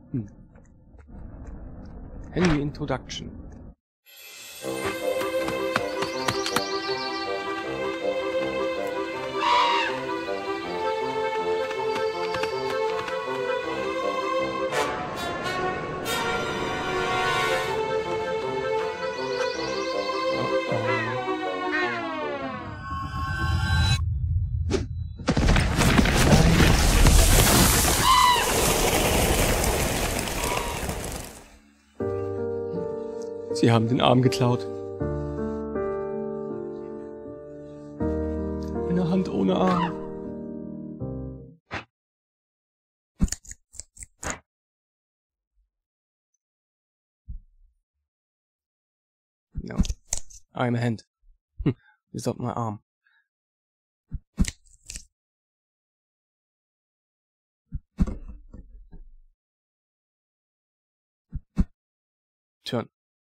Henry Introduction. Sie haben den Arm geklaut. Eine Hand ohne Arm. No. I'm a hand. Without my arm. Turn.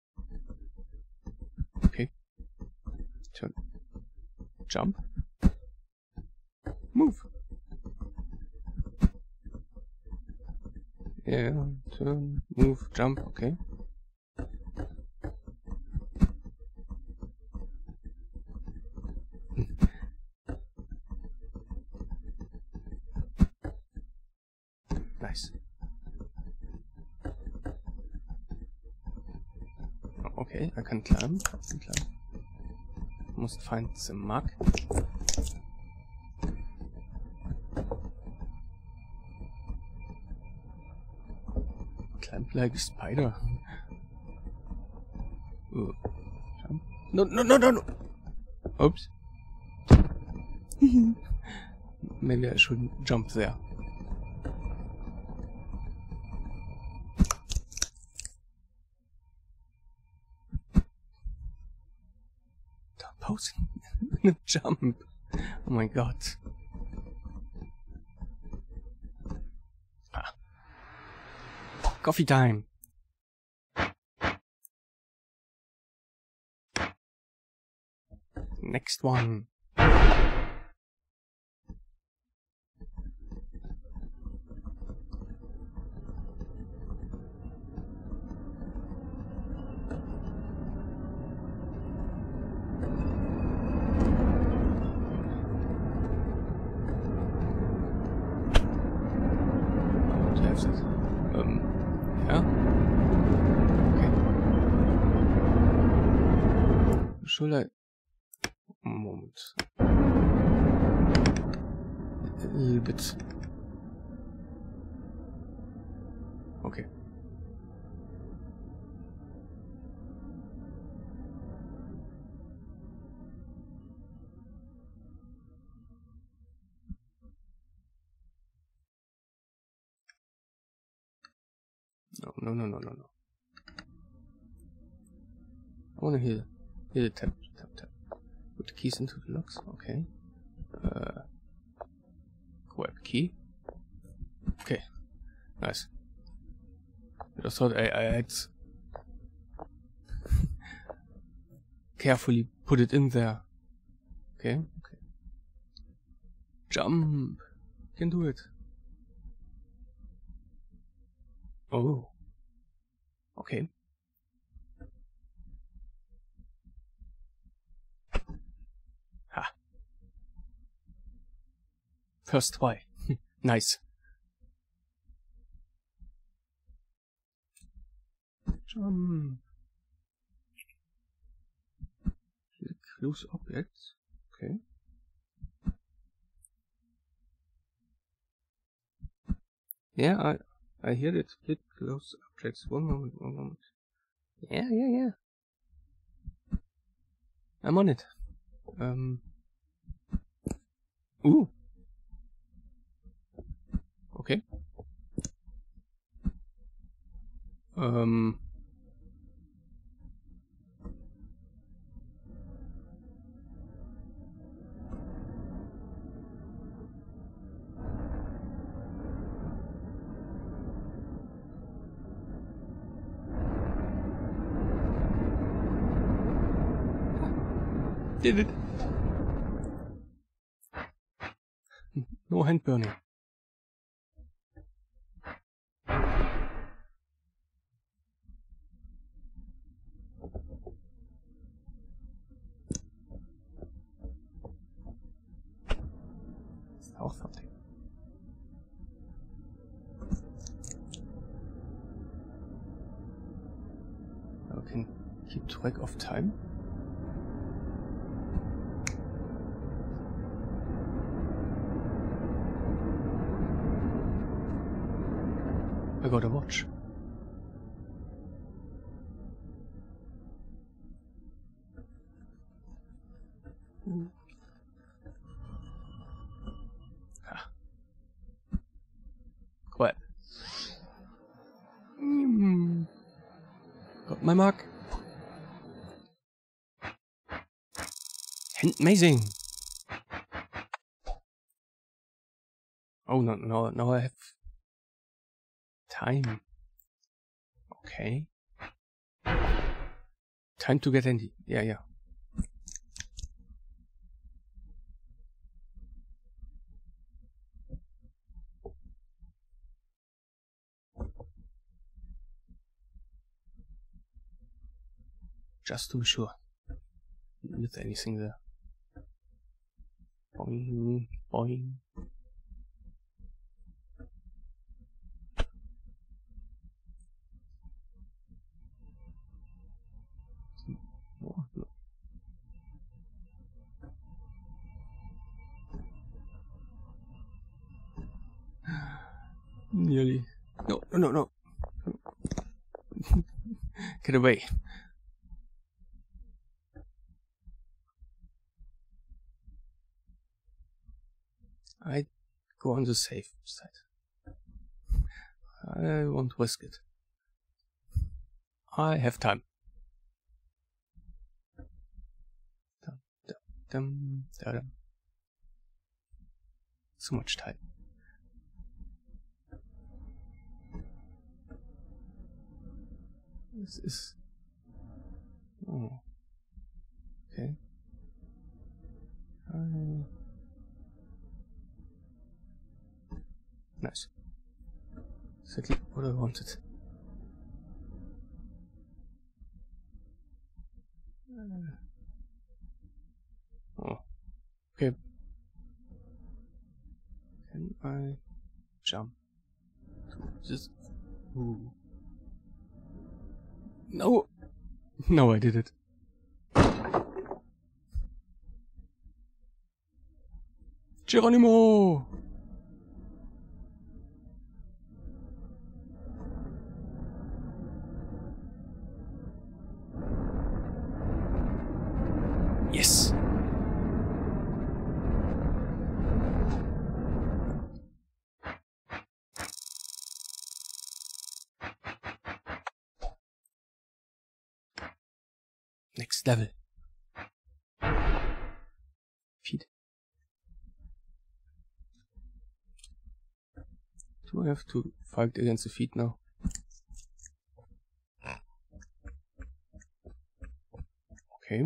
Okay. Turn. Jump. Move. Yeah, turn, move, jump, okay. Nice. Okay, I can climb. Must find the mug. Climb like a spider. Jump. No. Oops. Maybe I shouldn't jump there. Posing in a jump. Oh my god. Coffee time. Next one. Yeah. Okay. Should I? Moment. A little bit. Okay. No. I wanna hear the tap. Put the keys into the locks. Okay. Grab key. Okay. Nice. I just thought I had carefully put it in there. Okay. Jump. Can do it. Oh. Okay. Ha. First try. Nice. Jump. Close objects. Okay. Yeah, I hear it. Split close objects. One moment. Yeah. I'm on it. Ooh. Okay. Did it. No hand burning. can keep track of time. I got a watch. Ah. Quiet. Got my mark. Amazing. Oh no, no, I have time. Okay. Time to get handy. Yeah. Just to be sure. With anything there. Boing, boing. Oh, no. Nearly. No. Get away. I go on the safe side. I won't risk it. I have time. Dum. So much time. This is... Oh. Okay. Nice. Exactly what I wanted. Oh. Okay. Can I jump to this? Ooh. No! No, I did it. Geronimo! Yes! Next level. Feet. Do I have to fight against the feet now? Okay.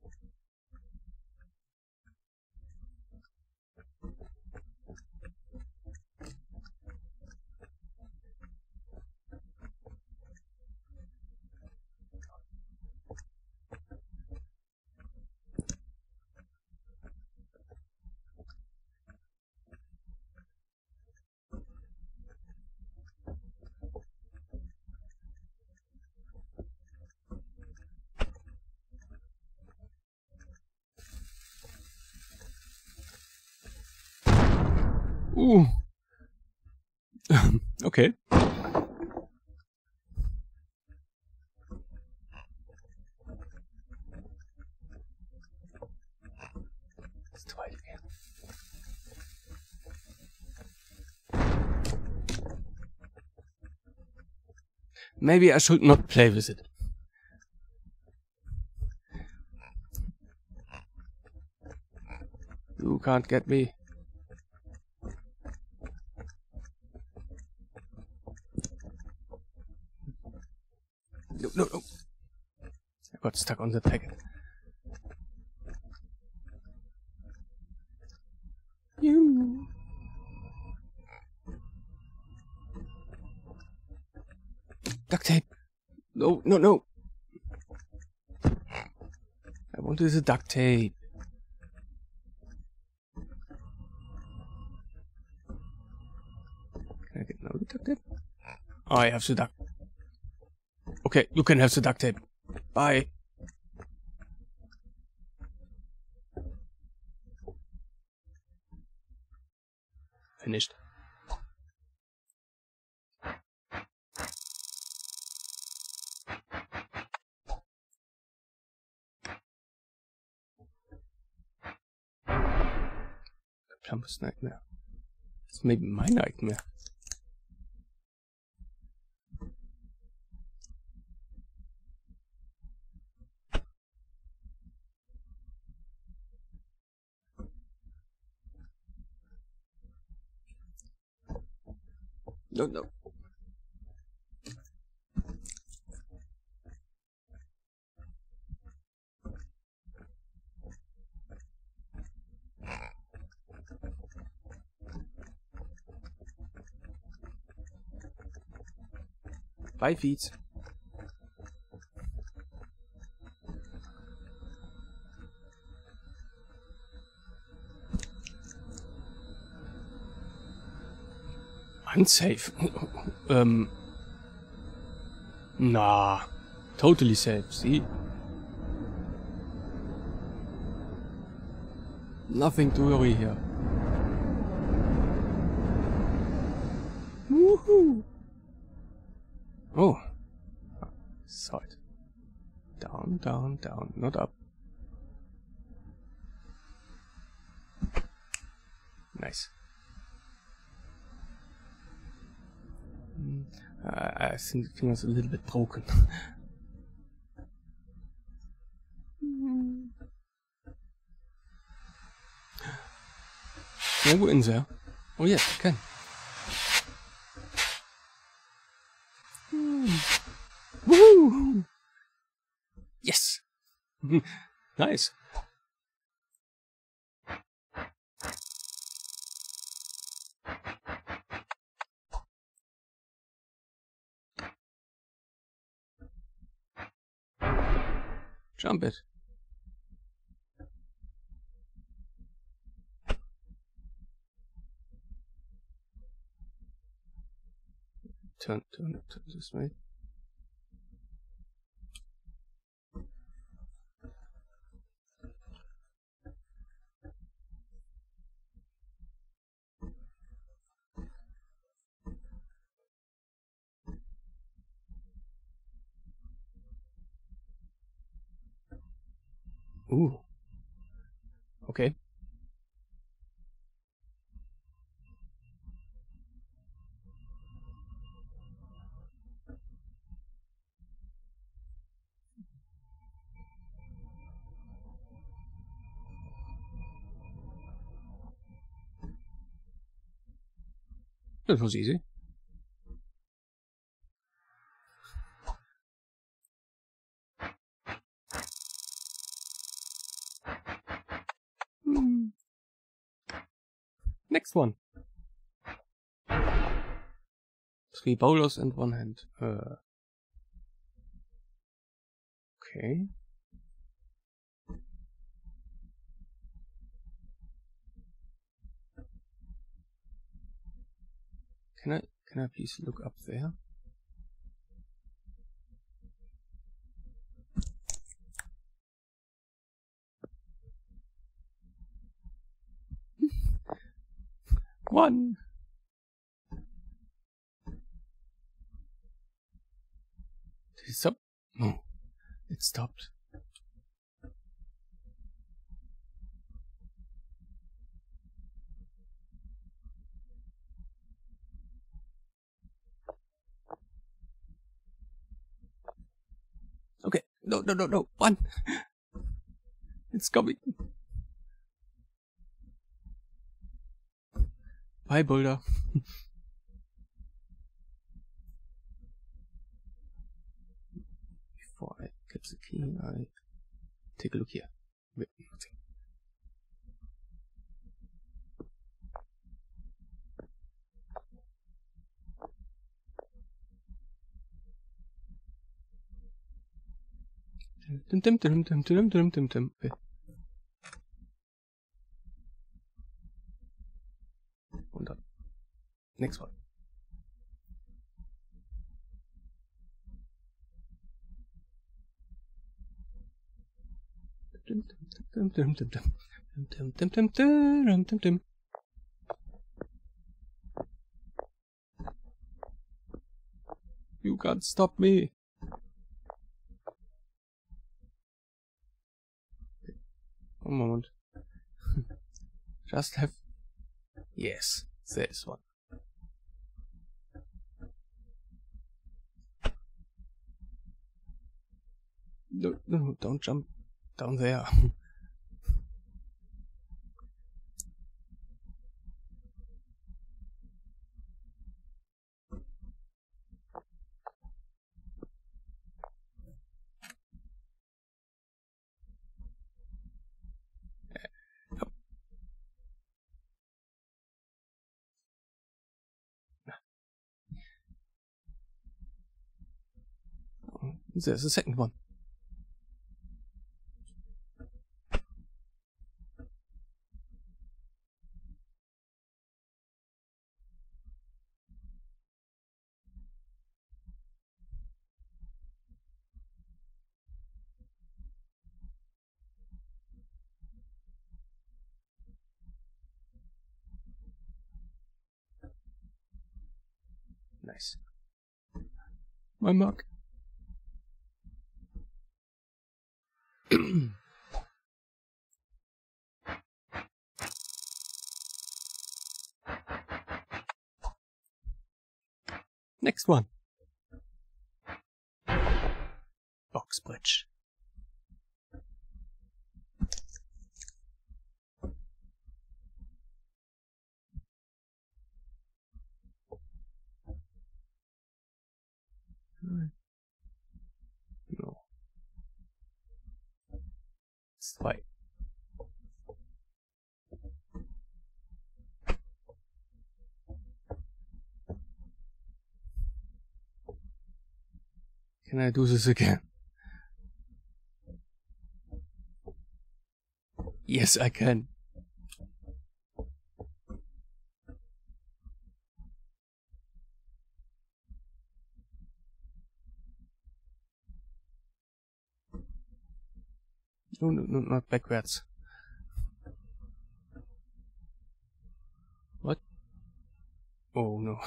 Ooh. Okay. Let's try it again. Maybe I should not play with it. You can't get me. No. I got stuck on the packet. You. Duct tape. No. I wanted the duct tape. Can I get now the duct tape? Oh, I have the duct. Okay, you can have the duct tape. Bye. Finished. Plumber's nightmare. It's maybe my nightmare. No, no. Bye, feet. Unsafe. Nah. Totally safe, see? Nothing to worry here. Woohoo! Oh. Saw it. Down, down, down, not up. Nice. I think the finger's a little bit broken. Can I go in there? Oh yes, I can. Woohoo! Yes! Nice. Jump it. Turn this way. Ooh. Okay. That was easy. Next one. 3 bowlers and 1 hand. Okay. Can I please look up there? One. Did it stop? No, it stopped. Okay, no, 1. It's coming. Bye, boulder. Before I get the key, I take a look here. Wait, nothing. Okay. Und dann. Next one. You can't stop me. One moment. Just have... Yes, there's one. No, no, don't jump down there. There's a second one. Nice. My mug. Next one. Box bridge. No. 2. Can I do this again? Yes, I can. No, no, no, not backwards. What? Oh no.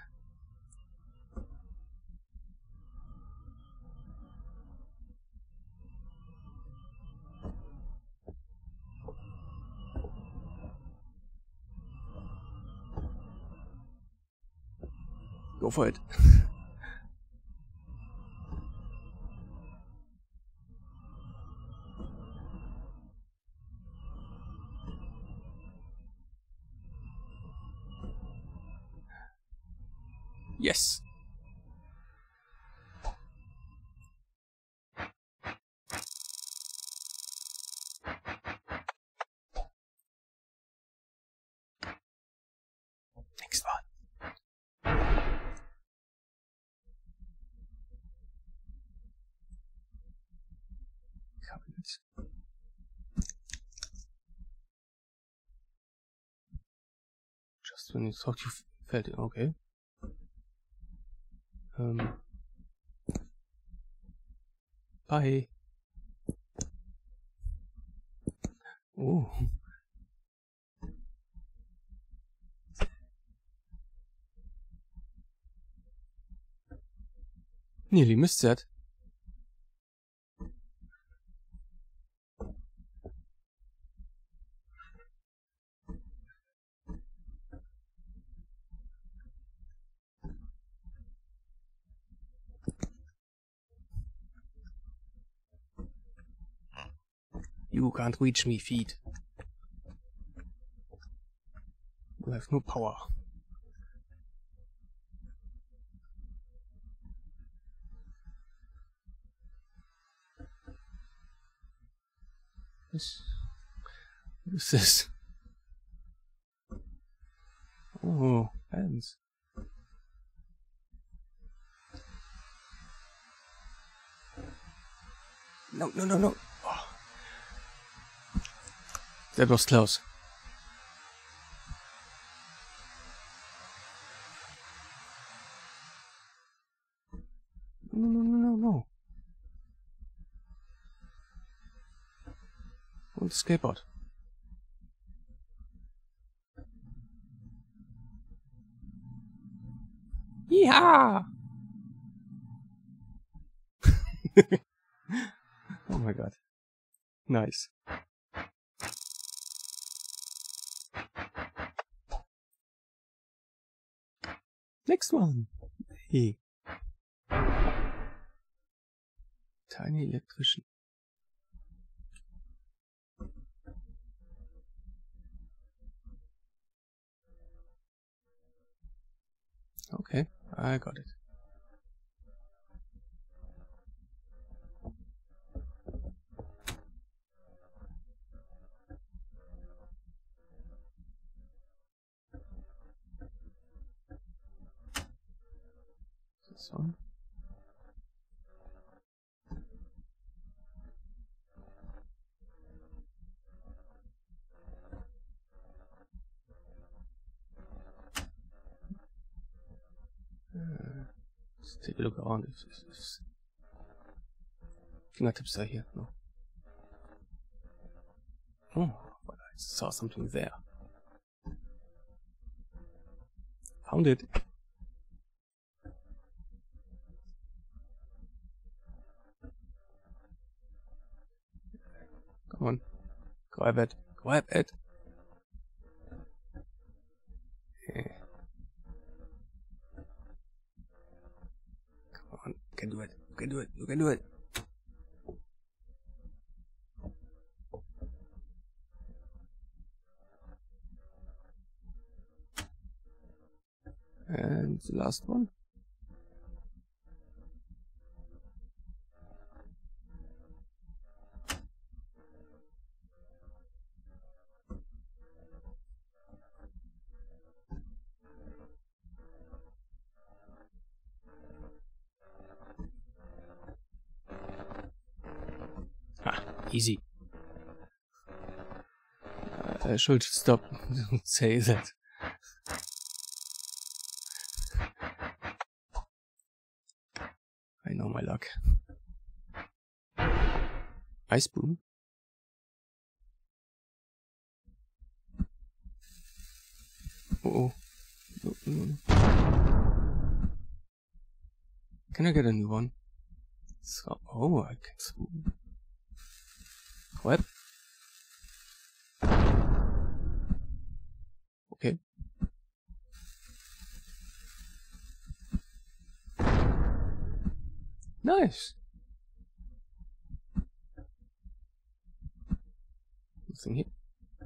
Go for it. Yes. Next one. Cabinets. Just when you thought you felt it, okay. Bye. Oh. Nearly missed that. You can't reach me, feet. You have no power. What is this? Oh, hands. No, no, no, no. Oh. That was close. No, no, no, no, no. on the skateboard. Yeah. Oh my god. Nice. Next one. Hey. Tiny electrician. Okay, I got it. This one. Let's take a look around if fingertips are here. No. Oh, but I saw something there. Found it. Come on. Grab it. Grab it. Yeah. Come on. You can do it. You can do it. You can do it. And the last one. Ah, easy. I should stop say that. I know my luck. Ice boom. Oh. No, no, no. Can I get a new one? So, oh, I can swoop. What? Okay. Nice. Nothing here.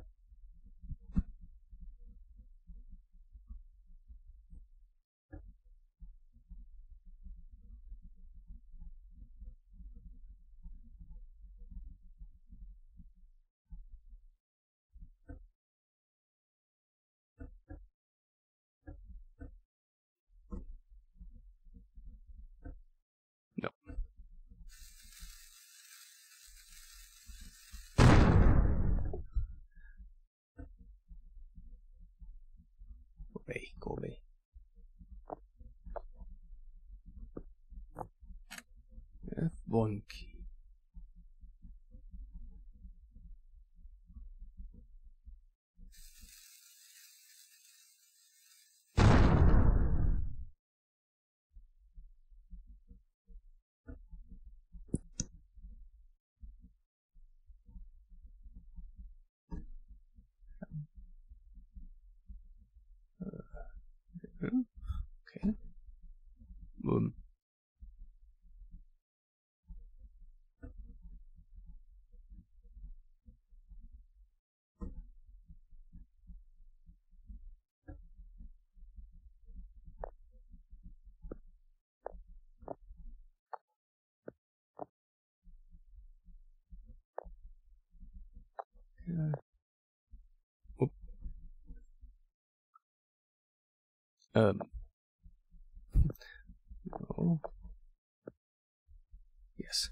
No. Go away, go away. F1 key. Okay. Boom. Oop. No. Yes.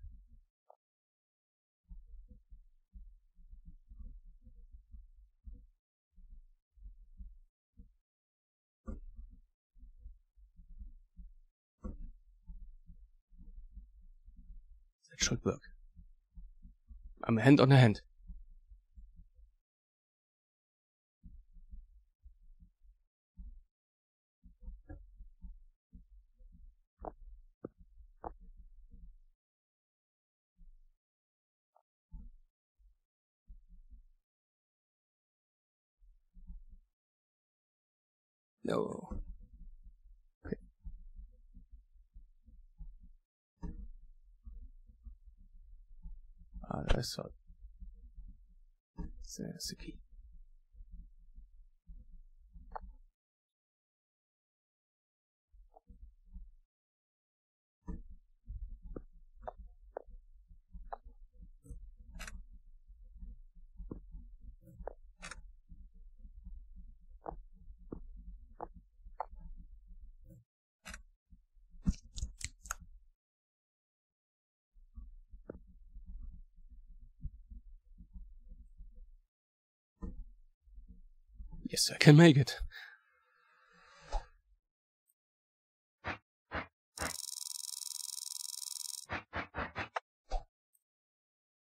That should work. I'm a hand on a hand. No. Okay. I thought there's a key. Yes, I can make it.